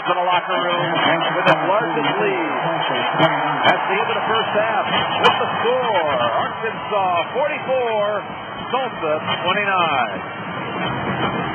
to the locker room with its largest lead. That's the end of the first half. With the score, Arkansas 44, Tulsa 29.